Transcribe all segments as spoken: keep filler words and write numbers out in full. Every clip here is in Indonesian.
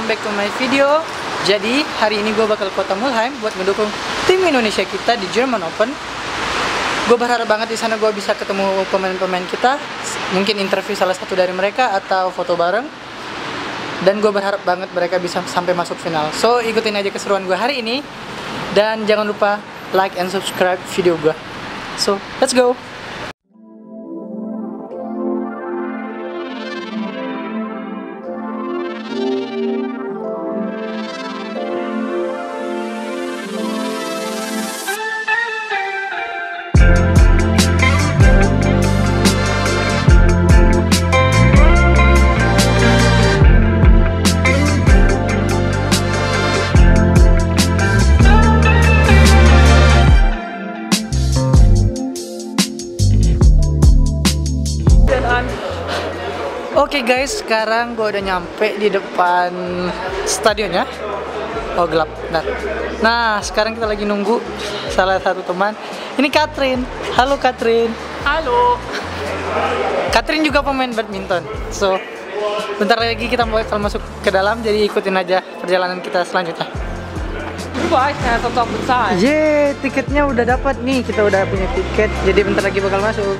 welcome back to my video. Jadi hari ini gue bakal ke Kota Mulheim buat mendukung tim Indonesia kita di German Open. Gue berharap banget di sana gue bisa ketemu pemain-pemain kita, mungkin interview salah satu dari mereka atau foto bareng. Dan gue berharap banget mereka bisa sampai masuk final. So ikutin aja keseruan gue hari ini dan jangan lupa like and subscribe video gue. So let's go. Oke okay guys, sekarang gue udah nyampe di depan stadionnya. Oh gelap, nah. Nah sekarang kita lagi nunggu salah satu teman. Ini Katrin. Halo Katrin. Halo. Katrin juga pemain badminton. So bentar lagi kita bakal masuk ke dalam. Jadi ikutin aja perjalanan kita selanjutnya. Wah, saya tetap besar. Yeay, tiketnya udah dapat nih. Kita udah punya tiket. Jadi bentar lagi bakal masuk.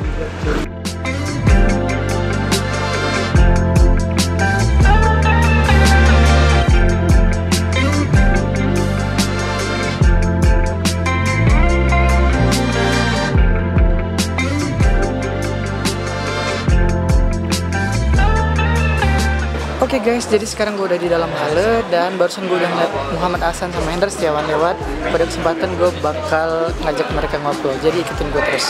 Oke okay guys, jadi sekarang gue udah di dalam halle dan barusan gue udah ngeliat Muhammad Ahsan sama Hendra Setiawan lewat. Pada kesempatan gue bakal ngajak mereka ngobrol, jadi ikutin gue terus.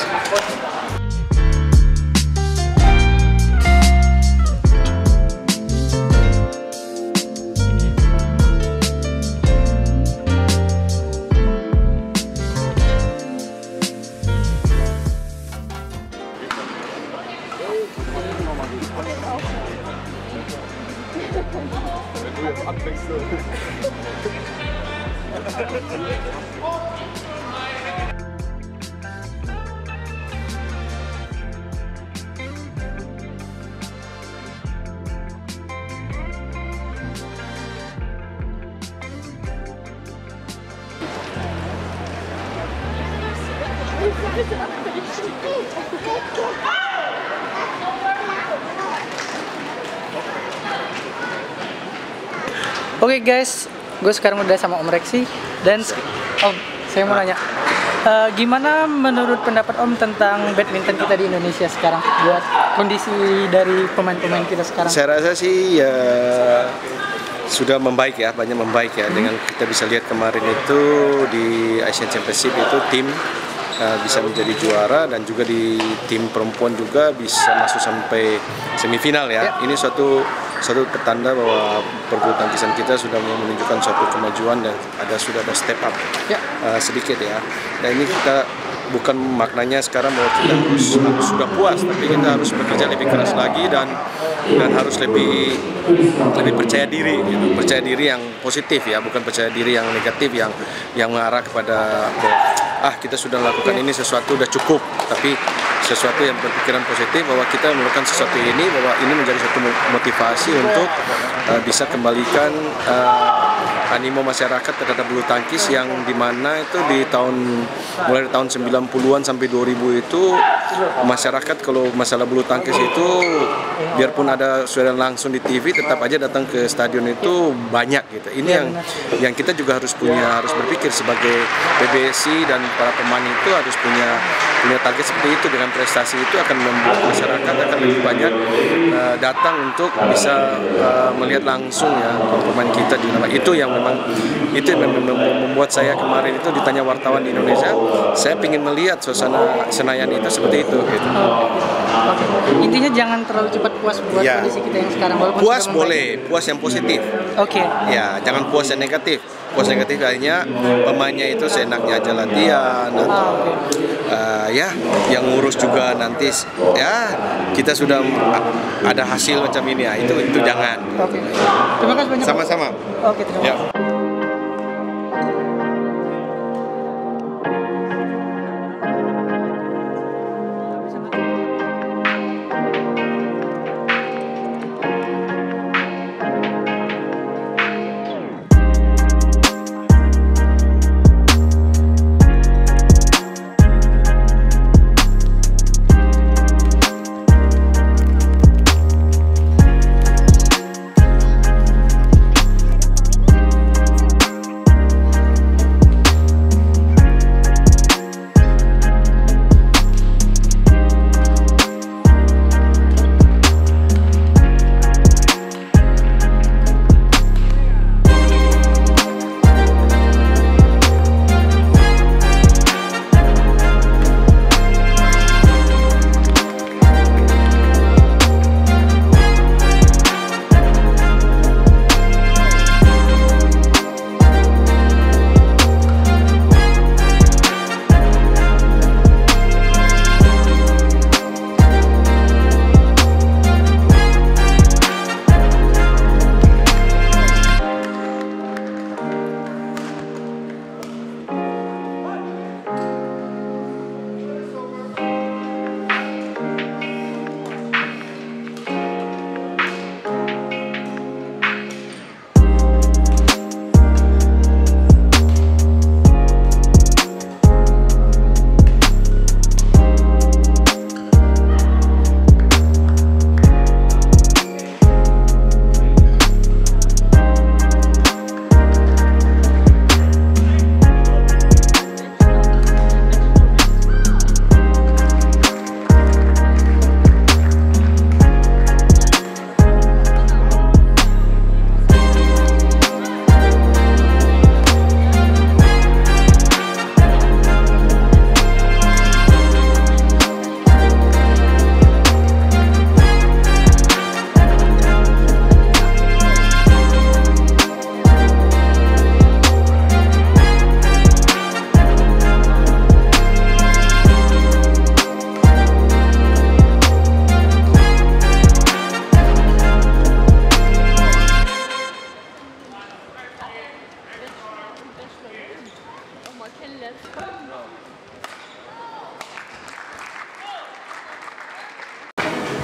Oke okay guys, gue sekarang udah sama Om Reksi dan Om, saya mau nanya, uh, gimana menurut pendapat Om tentang badminton kita di Indonesia sekarang buat kondisi dari pemain-pemain kita sekarang? Saya rasa sih ya sudah membaik ya, banyak membaik ya. Hmm. Dengan kita bisa lihat kemarin itu di Asian Championship itu tim uh, bisa menjadi juara dan juga di tim perempuan juga bisa masuk sampai semifinal ya. Ya. Ini suatu suatu petanda bahwa pergulu tangkisan kita sudah menunjukkan suatu kemajuan dan ada sudah ada step up ya. uh, sedikit ya. Dan ini kita bukan maknanya sekarang bahwa kita harus, harus sudah puas, tapi kita harus bekerja lebih keras lagi dan dan harus lebih lebih percaya diri, gitu. Percaya diri yang positif ya, bukan percaya diri yang negatif yang yang mengarah kepada bahwa, ah kita sudah lakukan ini sesuatu udah cukup, tapi sesuatu yang berpikiran positif bahwa kita melakukan sesuatu ini, bahwa ini menjadi satu motivasi untuk uh, bisa kembalikan uh, animo masyarakat terhadap bulu tangkis yang dimana itu di tahun mulai dari tahun sembilan puluhan sampai dua ribu itu masyarakat kalau masalah bulu tangkis itu biarpun ada siaran langsung di T V tetap aja datang ke stadion itu banyak gitu. Ini yang yang kita juga harus punya harus berpikir sebagai P B S I dan para pemain itu harus punya punya target seperti itu. Dengan prestasi itu akan membuat masyarakat akan lebih banyak uh, datang untuk bisa uh, melihat langsung ya pemain kita di mana. Itu yang memang itu yang membuat saya kemarin itu ditanya wartawan di Indonesia, saya ingin melihat suasana Senayan itu seperti itu gitu. Okay. Intinya jangan terlalu cepat puas buat ya. Kondisi kita yang sekarang. Puas boleh, puas yang positif. Oke. Okay. Ya, jangan puas yang negatif. Puas negatif akhirnya pemainnya itu seenaknya aja latihan atau ah, okay. uh, ya yang ngurus juga nanti ya kita sudah ada hasil macam ini ya, itu itu jangan. Oke. Okay. Terima kasih banyak. Sama-sama. Oke, okay, terima kasih. Ya.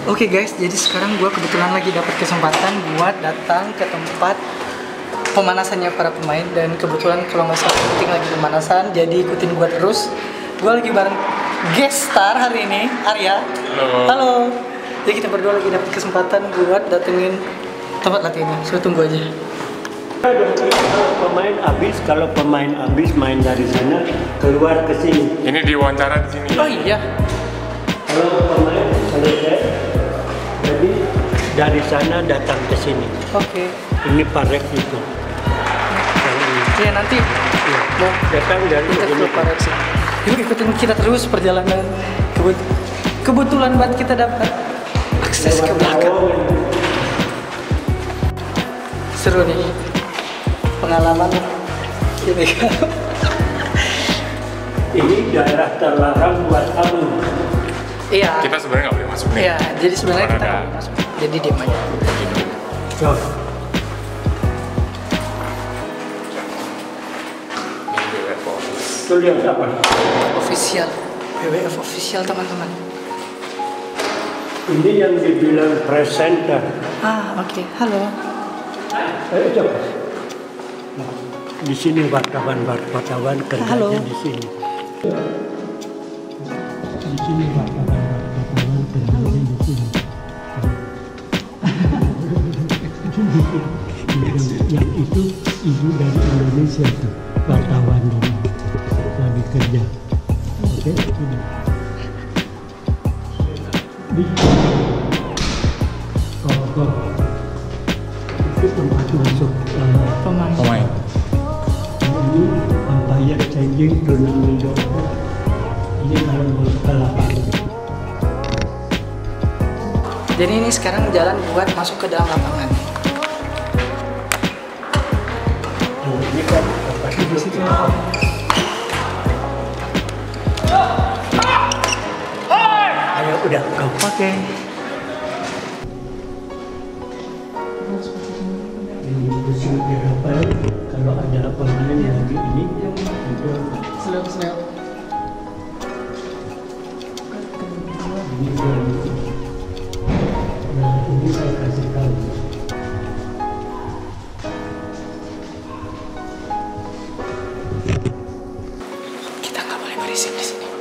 Oke guys, jadi sekarang gue kebetulan lagi dapat kesempatan buat datang ke tempat pemanasannya para pemain, dan kebetulan kalau nggak salah penting lagi pemanasan, jadi ikutin gue terus. Gue lagi bareng guest star hari ini, Arya. Halo. Halo. Jadi kita berdua lagi dapat kesempatan buat datengin tempat latihannya. So tunggu aja. Kalau pemain habis, kalau pemain habis main dari sana keluar ke sini. Ini diwawancara di sini. Oh iya. Kalau pemain selesai, jadi dari sana datang ke sini. Oke. Ini parek itu. Iya nanti Ya, mau datang dari kita sini. ke Pareksi. Yuk ikutin kita terus perjalanan. Kebut kebetulan banget kita dapat akses ke belakang. Seru nih pengalaman ini. Ini daerah terlarang buat kamu. Iya. Kita sebenarnya nggak boleh masuk nih. Iya. Jadi sebenarnya Cuman kita ada- nggak boleh masuk. Jadi diam aja. So, itu lihat apa? Official. W W F official teman-teman. Ini yang dibilang presenter. Ah oke. Halo. Ayo coba. Di sini wartawan-wartawan Halo. kerjanya di sini. Di sini wartawan-wartawan kerjanya di sini. yang, yang itu ibu dari Indonesia tuh, wartawan dari lagi kerja. Oke, ini. Di oh, oh. Itu tempat masuk uh, Pemain. Pemain. ini umpire changing tournament dokter. Ini kalau mau ke lapangan. Jadi ini sekarang jalan buat masuk ke dalam lapangan. Tuh, ini kan apa sih di situ? Ayo udah go. Oke. Ini musim berapa? Kalau ada pemain yang lagi ini, itu Slow slow. ini dia. Nah ini saya kasih tahu. Kita nggak boleh berisik di sini.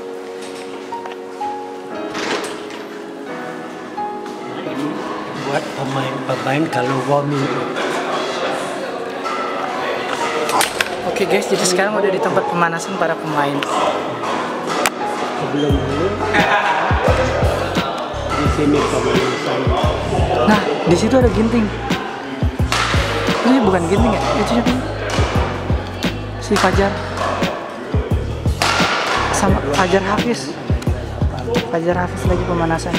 Ini buat pemain-pemain kalau warming up. Oke guys, jadi sekarang udah di tempat pemanasan para pemain. Sebelum dulu di sini pemanasan. Nah, di situ ada ginting. Ini bukan ginting ya? Itu siapa? Si Fajar. Sama Fajar Hafiz. Fajar Hafiz lagi pemanasan.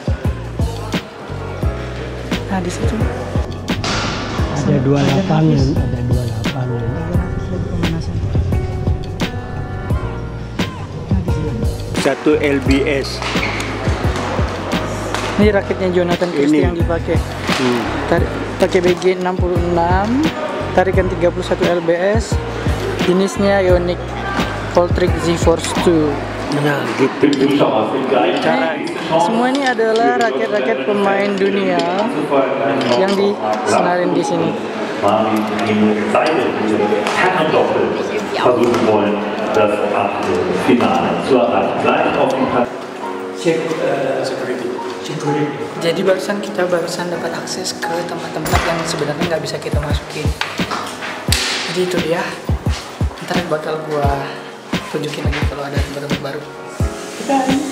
Nah, di situ. Ada dua Fajar lapangan, Hafiz. ada dua lapangan. Fajar Hafiz lagi pemanasan. Nah, di situ. Satu L B S. Ini raketnya Jonathan Christie Ini. yang dipakai. Hmm. Tarik, pakai B G enam puluh enam, tarikan tiga puluh satu L B S, jenisnya Ioniq Voltric Z Force dua. Nah, gitu. Cara semua ini adalah raket-raket pemain dunia yang disenarin di sini. beide Herrendoppel versuchen wollen, das Achtelfinale zu erreichen. Gleich auf dem Platz. Cek uh, Security. security. Jadi barusan kita barusan dapat akses ke tempat-tempat yang sebenarnya nggak bisa kita masukin. Jadi itu dia. Ntar bakal gua tunjukin lagi kalau ada tempat-tempat baru. Kita